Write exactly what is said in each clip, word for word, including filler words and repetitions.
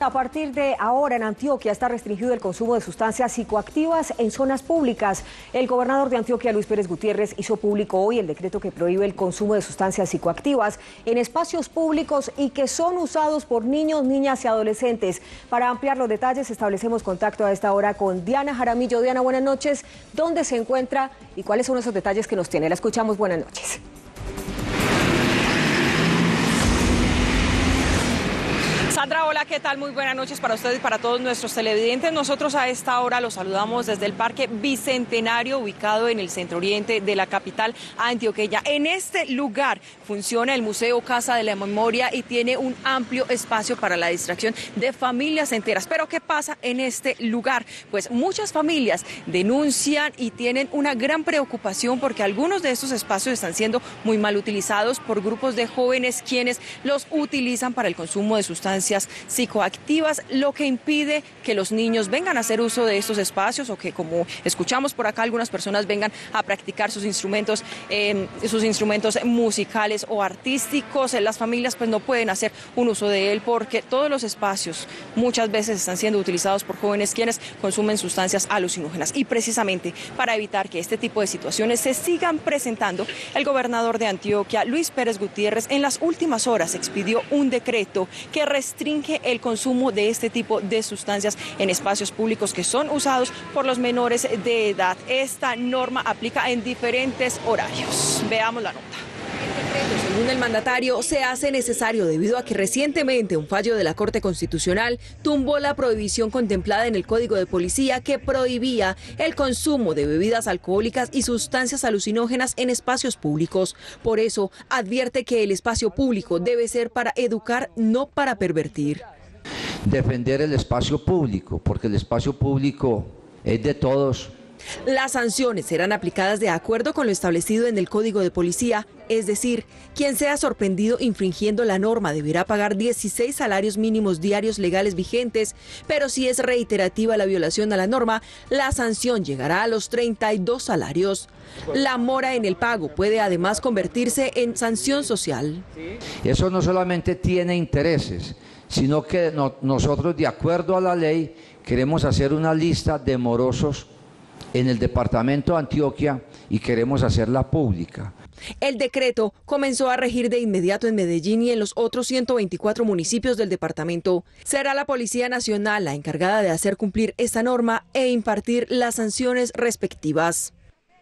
A partir de ahora en Antioquia está restringido el consumo de sustancias psicoactivas en zonas públicas. El gobernador de Antioquia, Luis Pérez Gutiérrez, hizo público hoy el decreto que prohíbe el consumo de sustancias psicoactivas en espacios públicos y que son usados por niños, niñas y adolescentes. Para ampliar los detalles establecemos contacto a esta hora con Diana Jaramillo. Diana, buenas noches. ¿Dónde se encuentra y cuáles son esos detalles que nos tiene? La escuchamos. Buenas noches. Sandra, hola, ¿qué tal? Muy buenas noches para ustedes y para todos nuestros televidentes. Nosotros a esta hora los saludamos desde el Parque Bicentenario, ubicado en el centro oriente de la capital antioqueña. En este lugar funciona el Museo Casa de la Memoria y tiene un amplio espacio para la distracción de familias enteras. Pero ¿qué pasa en este lugar? Pues muchas familias denuncian y tienen una gran preocupación porque algunos de estos espacios están siendo muy mal utilizados por grupos de jóvenes quienes los utilizan para el consumo de sustancias psicoactivas, lo que impide que los niños vengan a hacer uso de estos espacios o que, como escuchamos por acá, algunas personas vengan a practicar sus instrumentos, eh, sus instrumentos musicales o artísticos. Las familias pues no pueden hacer un uso de él porque todos los espacios muchas veces están siendo utilizados por jóvenes quienes consumen sustancias alucinógenas. Y precisamente para evitar que este tipo de situaciones se sigan presentando, el gobernador de Antioquia, Luis Pérez Gutiérrez, en las últimas horas expidió un decreto que restringe el consumo de este tipo de sustancias en espacios públicos que son usados por los menores de edad. Esta norma aplica en diferentes horarios. Veamos la nota. Según el mandatario, se hace necesario debido a que recientemente un fallo de la Corte Constitucional tumbó la prohibición contemplada en el Código de Policía que prohibía el consumo de bebidas alcohólicas y sustancias alucinógenas en espacios públicos. Por eso, advierte que el espacio público debe ser para educar, no para pervertir. Defender el espacio público, porque el espacio público es de todos. Las sanciones serán aplicadas de acuerdo con lo establecido en el Código de Policía, es decir, quien sea sorprendido infringiendo la norma deberá pagar dieciséis salarios mínimos diarios legales vigentes, pero si es reiterativa la violación a la norma, la sanción llegará a los treinta y dos salarios. La mora en el pago puede además convertirse en sanción social. Eso no solamente tiene intereses, sino que no, nosotros, de acuerdo a la ley, queremos hacer una lista de morosos en el departamento de Antioquia y queremos hacerla pública. El decreto comenzó a regir de inmediato en Medellín y en los otros ciento veinticuatro municipios del departamento. Será la Policía Nacional la encargada de hacer cumplir esta norma e impartir las sanciones respectivas.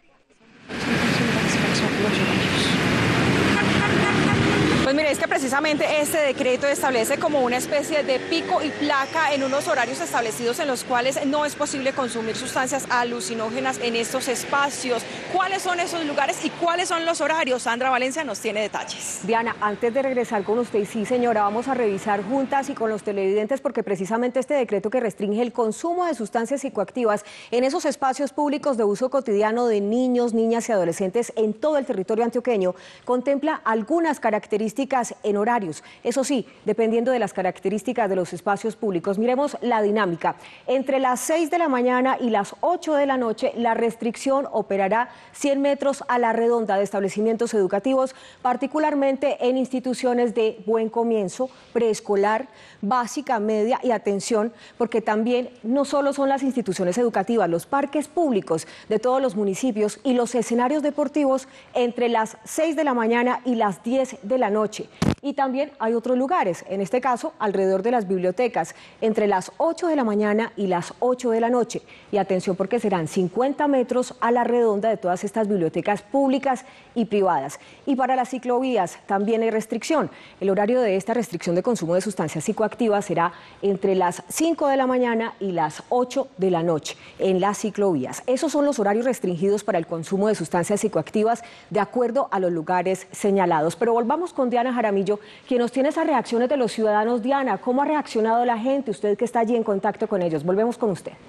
Pues mire, es que precisamente este decreto establece como una especie de pico y placa en unos horarios establecidos en los cuales no es posible consumir sustancias alucinógenas en estos espacios. ¿Cuáles son esos lugares y cuáles son los horarios? Sandra Valencia nos tiene detalles. Diana, antes de regresar con usted, sí señora, vamos a revisar juntas y con los televidentes porque precisamente este decreto que restringe el consumo de sustancias psicoactivas en esos espacios públicos de uso cotidiano de niños, niñas y adolescentes en todo el territorio antioqueño contempla algunas características en horarios, eso sí, dependiendo de las características de los espacios públicos. Miremos la dinámica. Entre las seis de la mañana y las ocho de la noche, la restricción operará cien metros a la redonda de establecimientos educativos, particularmente en instituciones de buen comienzo, preescolar, básica, media y atención, porque también no solo son las instituciones educativas, los parques públicos de todos los municipios y los escenarios deportivos entre las seis de la mañana y las diez de la noche. Y también hay otros lugares, en este caso alrededor de las bibliotecas, entre las ocho de la mañana y las ocho de la noche. Y atención porque serán cincuenta metros a la redonda de todas estas bibliotecas públicas y privadas. Y para las ciclovías también hay restricción. El horario de esta restricción de consumo de sustancias psicoactivas será entre las cinco de la mañana y las ocho de la noche en las ciclovías. Esos son los horarios restringidos para el consumo de sustancias psicoactivas de acuerdo a los lugares señalados. Pero volvamos con Diana Jaramillo, quien nos tiene esas reacciones de los ciudadanos. Diana, ¿cómo ha reaccionado la gente? Usted que está allí en contacto con ellos. Volvemos con usted.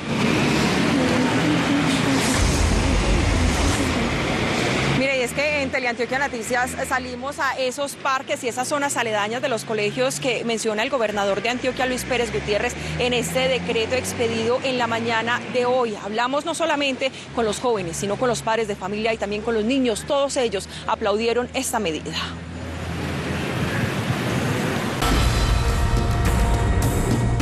Mire, y es que en Teleantioquia Noticias salimos a esos parques y esas zonas aledañas de los colegios que menciona el gobernador de Antioquia, Luis Pérez Gutiérrez, en este decreto expedido en la mañana de hoy. Hablamos no solamente con los jóvenes, sino con los padres de familia y también con los niños. Todos ellos aplaudieron esta medida.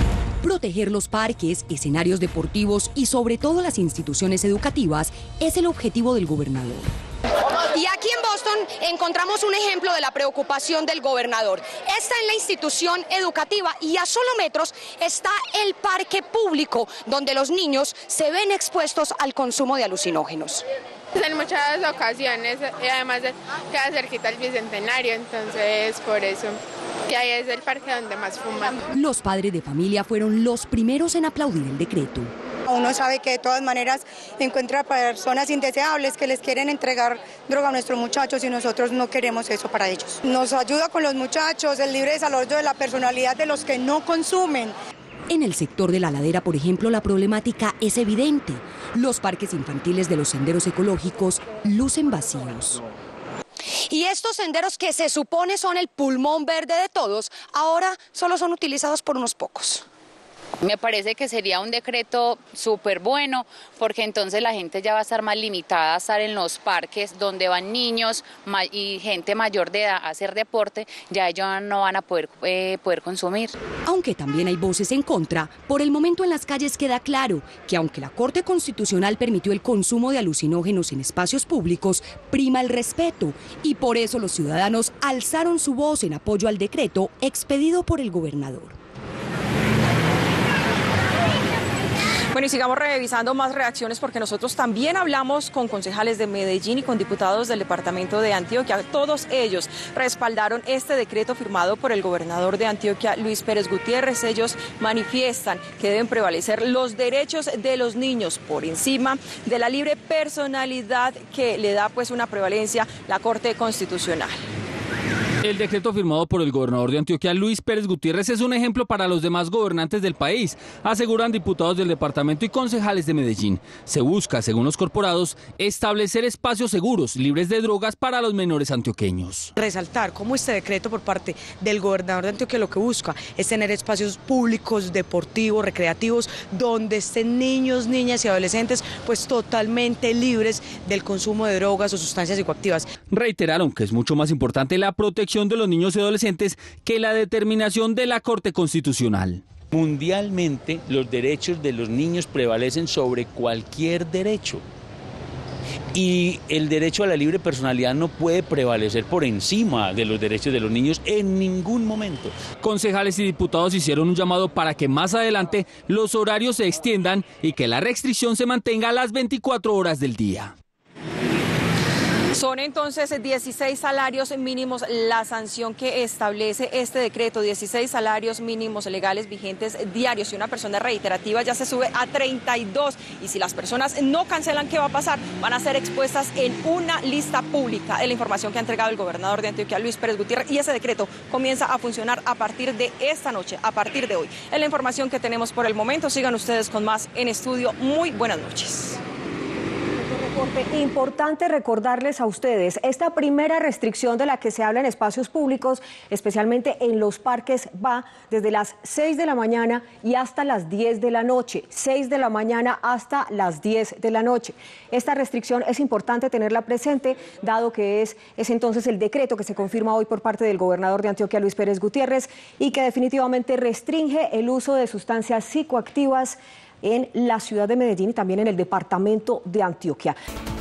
proteger los parques, escenarios deportivos y sobre todo las instituciones educativas es el objetivo del gobernador. Y aquí en Boston encontramos un ejemplo de la preocupación del gobernador. Esta es la institución educativa y a solo metros está el parque público, donde los niños se ven expuestos al consumo de alucinógenos. En muchas ocasiones, y además queda cerquita el Bicentenario, entonces por eso que ahí es el parque donde más fuman. Los padres de familia fueron los primeros en aplaudir el decreto. Uno sabe que de todas maneras encuentra personas indeseables que les quieren entregar droga a nuestros muchachos y nosotros no queremos eso para ellos. Nos ayuda con los muchachos, el libre desarrollo de la personalidad de los que no consumen. En el sector de la ladera, por ejemplo, la problemática es evidente. Los parques infantiles de los senderos ecológicos lucen vacíos. Y estos senderos que se supone son el pulmón verde de todos, ahora solo son utilizados por unos pocos. Me parece que sería un decreto súper bueno, porque entonces la gente ya va a estar más limitada a estar en los parques donde van niños y gente mayor de edad a hacer deporte, ya ellos no van a poder, eh, poder consumir. Aunque también hay voces en contra, por el momento en las calles queda claro que aunque la Corte Constitucional permitió el consumo de alucinógenos en espacios públicos, prima el respeto y por eso los ciudadanos alzaron su voz en apoyo al decreto expedido por el gobernador. Bueno, y sigamos revisando más reacciones porque nosotros también hablamos con concejales de Medellín y con diputados del departamento de Antioquia. Todos ellos respaldaron este decreto firmado por el gobernador de Antioquia, Luis Pérez Gutiérrez. Ellos manifiestan que deben prevalecer los derechos de los niños por encima de la libre personalidad que le da pues una prevalencia la Corte Constitucional. El decreto firmado por el gobernador de Antioquia, Luis Pérez Gutiérrez, es un ejemplo para los demás gobernantes del país, aseguran diputados del departamento y concejales de Medellín. Se busca, según los corporados, establecer espacios seguros, libres de drogas para los menores antioqueños. Resaltar cómo este decreto por parte del gobernador de Antioquia lo que busca es tener espacios públicos, deportivos, recreativos, donde estén niños, niñas y adolescentes pues totalmente libres del consumo de drogas o sustancias psicoactivas. Reiteraron que es mucho más importante la protección de los niños y adolescentes que la determinación de la Corte Constitucional. Mundialmente, los derechos de los niños prevalecen sobre cualquier derecho. Y el derecho a la libre personalidad no puede prevalecer por encima de los derechos de los niños en ningún momento. Concejales y diputados hicieron un llamado para que más adelante los horarios se extiendan y que la restricción se mantenga a las veinticuatro horas del día. Son entonces dieciséis salarios mínimos la sanción que establece este decreto, dieciséis salarios mínimos legales vigentes diarios. Si una persona es reiterativa ya se sube a treinta y dos y si las personas no cancelan, ¿qué va a pasar? Van a ser expuestas en una lista pública. Es la información que ha entregado el gobernador de Antioquia, Luis Pérez Gutiérrez, y ese decreto comienza a funcionar a partir de esta noche, a partir de hoy. Es la información que tenemos por el momento. Sigan ustedes con más en estudio. Muy buenas noches. Importante recordarles a ustedes, esta primera restricción de la que se habla en espacios públicos, especialmente en los parques, va desde las seis de la mañana y hasta las diez de la noche, seis de la mañana hasta las diez de la noche. Esta restricción es importante tenerla presente, dado que es, es entonces el decreto que se confirma hoy por parte del gobernador de Antioquia, Luis Pérez Gutiérrez, y que definitivamente restringe el uso de sustancias psicoactivas en la ciudad de Medellín y también en el departamento de Antioquia.